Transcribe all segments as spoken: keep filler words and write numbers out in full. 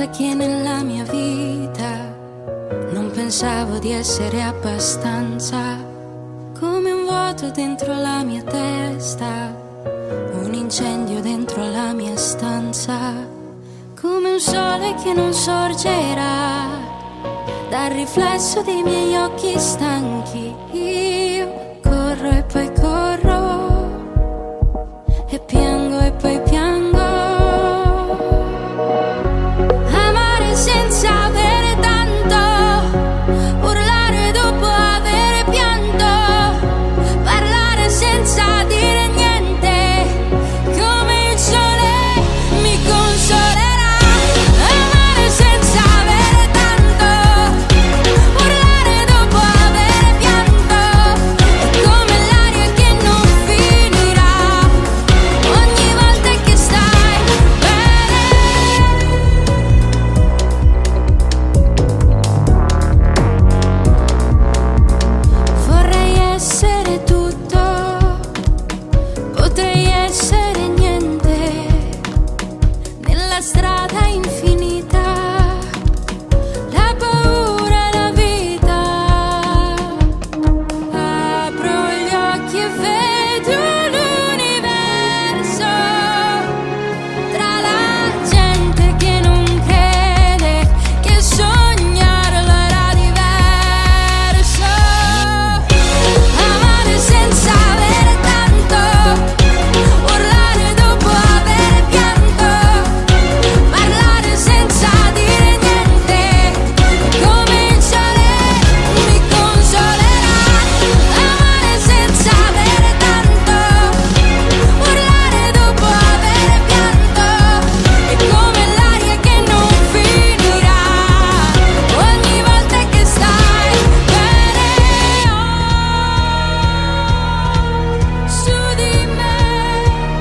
sembra che nella mia vita non pensavo di essere abbastanza, come un vuoto dentro la mia testa, un incendio dentro la mia stanza, come un sole che non sorgerà dal riflesso dei miei occhi stanchi. Io corro e poi corro e piango e poi piango. Amare senza avere tanto, urlare dopo avere pianto, parlare senza dire niente, come il sole mi consolerà. Amare senza avere tanto, urlare dopo avere pianto, è come l'aria che non finirà ogni volta che stai bene. Vorrei essere tutto, potrei essere niente, nella strada infinita, la paura e la vita. Apro gli occhi e vedo l'universo, tra la gente che non crede che sognarlo era diverso. Amare senza avere tanto, urlare dopo avere pianto, parlare senza dire niente, come il sole mi consolerà. Amare senza avere tanto, urlare dopo avere pianto, è come l'aria che non finirà ogni volta che stai bene. Ho su di me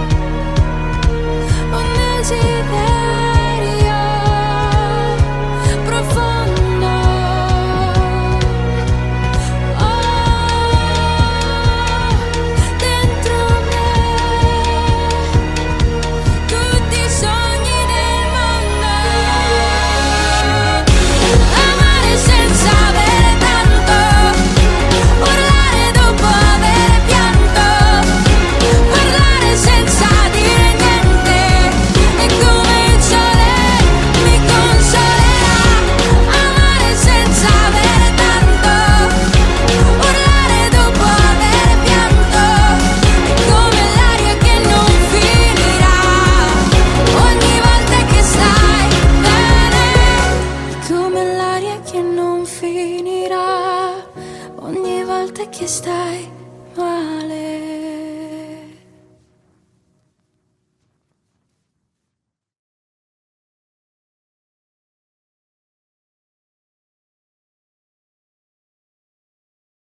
un desiderio profondo. Ho dentro me tutti i sogni del mondo. Amare senza avere tanto, urlare dopo avere pianto, parlare senza dire niente, è come il sole mi consolerà. Amare senza avere tanto, urlare dopo avere pianto, è come l'aria che non finirà ogni volta che stai bene. È come l'aria che non finirà ogni volta che stai male.